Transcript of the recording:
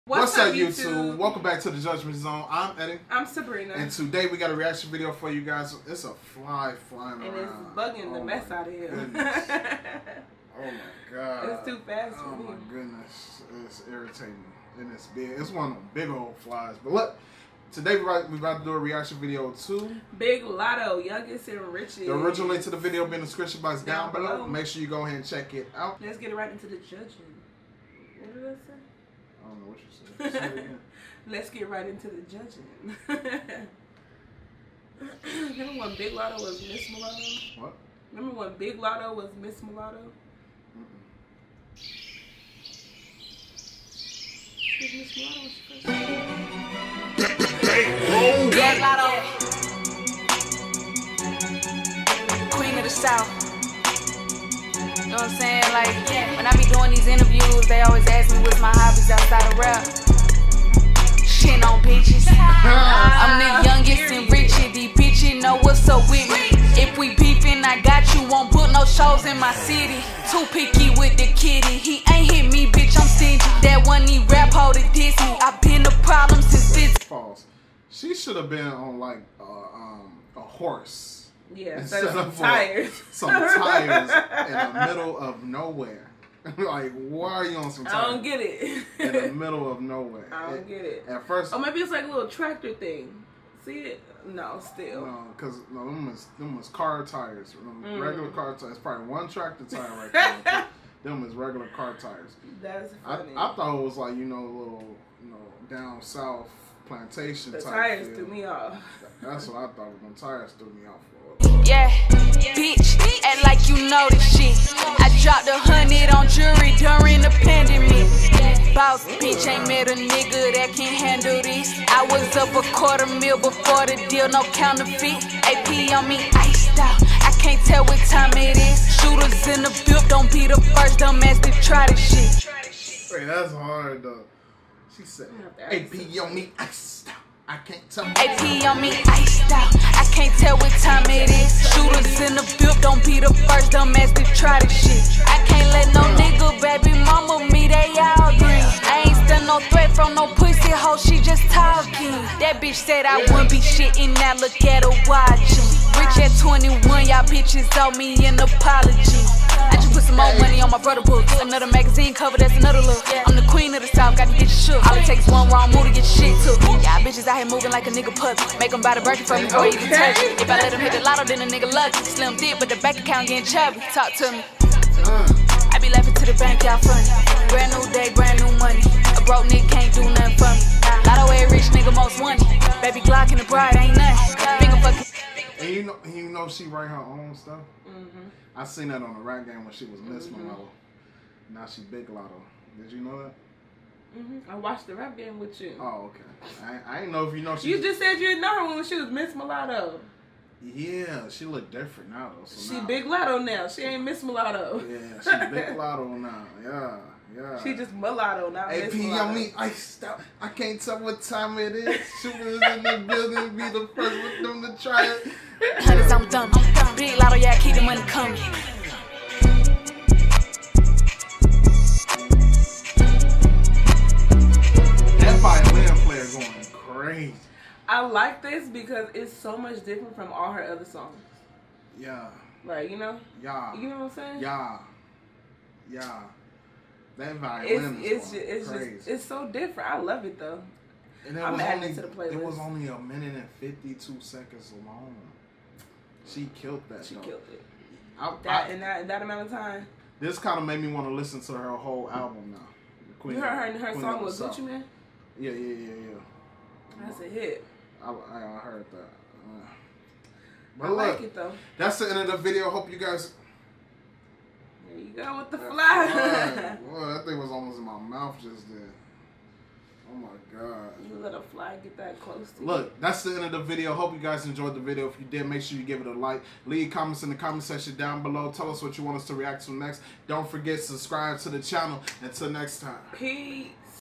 What's up, YouTube? Welcome back to the Judgment Zone. I'm Eddie. I'm Sabrina. And today we got a reaction video for you guys. It's a fly flying and around. And it's bugging the mess out of here. Oh my god. It's too fast for me. Oh my goodness. It's irritating. And it's big. It's one of them big old flies. But look, today we're about to do a reaction video to Big Latto, Youngest and Richest. The original link to the video will be in the description box down below. Make sure you go ahead and check it out. Let's get right into the judging. What did I say? I don't know what you said. Say it again. Let's get right into the judging. Remember when Big Latto was Miss Mulatto? What? Remember when Big Latto was Miss Mulatto? Was Miss Mulatto was first? Big Latto, Queen of the South. You know what I'm saying? Like, when I be doing these interviews, they always ask me what's my hobbies outside of rap. Shitting on bitches. I'm the youngest and richest. These bitches know what's up with me. If we beefing, I got you. Won't put no shows in my city. Too picky with the kitty. He ain't hit me, bitch. I'm stingy. That one he rap hoe to diss me. I been a problem since physics. Pause. She should have been on like a horse. Yeah, instead of tires. Some tires in the middle of nowhere. Like, why are you on some tires? I don't get it. In the middle of nowhere. I don't get it. At first. Or maybe it's like a little tractor thing. See it? No, still. No, because them was car tires. Regular car tires. Probably one tractor tire right there. Them is regular car tires. That's funny. I thought it was like, little, down south plantation the type. Tires feel. threw me off. That's what I thought. Them tires threw me off for. Yeah, bitch, act like you know this shit. I dropped 100 on jury during the pandemic. Boss bitch ain't met a nigga that can handle this. I was up $250,000 before the deal, no counterfeit. AP on me, iced out. I can't tell what time it is. Shooters in the build, don't be the first dumbass to try this shit. Wait, that's hard though. She said, AP on me, iced out. I can't tell. AP on me, iced out. I can't tell what time it is. Shooters in the build, don't be the first dumbass to try this shit. I can't let no nigga, baby mama me, they all green. I ain't stand no threat from no pussy hoe, she just talking. That bitch said I wouldn't be shitting, now look at her watching. Rich at 21, y'all bitches owe me an apology. I just put some more money on my brother books. Another magazine cover, that's another look. I'm the queen of the South, gotta get you shook. All it takes is one wrong move to get shit took. Y'all bitches out here moving like a nigga puppy. Make them buy the birthday for me before you even touch it. If I let them hit the lotto, then a nigga lucky. Slim thick, but the bank account getting chubby. Talk to me. I be laughing to the bank, y'all funny. Brand new day, brand new money. A broke nigga can't do nothing for me. Lotto a rich nigga most wanted. Baby Glock and the bride ain't nothing. Finger fucking. And you know she write her own stuff? I seen that on the rap game when she was Miss Mulatto. Now she Big Latto. Did you know that? I watched the rap game with you. Oh, okay. I didn't know if you know she... You just said you didn't know her when she was Miss Mulatto. Yeah, she look different now though. So she now, Big Latto now. She ain't Miss Mulatto. Yeah, she Big Latto now. Yeah. She just mulatto now. AP on me, iced out. I can't tell what time it is. Shooters in the building, be the first with them to try it. Hundreds, I'm done. Big Latto, yeah, keep the money coming. That violin player going crazy. I like this because it's so much different from all her other songs. Yeah. Like, you know? Yeah. You know what I'm saying? Yeah. That violin is crazy. It's so different. I love it though. And I'm adding it to the playlist. It was only 1 minute and 52 seconds long. She killed that. She killed it. In that amount of time. This kind of made me want to listen to her whole album now. You heard her song with Gucci Mane? Yeah. That's a hit. I heard that. But I like it though. That's the end of the video. Hope you guys. There you go with the fly. Boy, that thing was almost in my mouth just then. Oh my god. You let a fly get that close to you. Look, that's the end of the video. Hope you guys enjoyed the video. If you did, make sure you give it a like. Leave comments in the comment section down below. Tell us what you want us to react to next. Don't forget to subscribe to the channel. Until next time. Peace.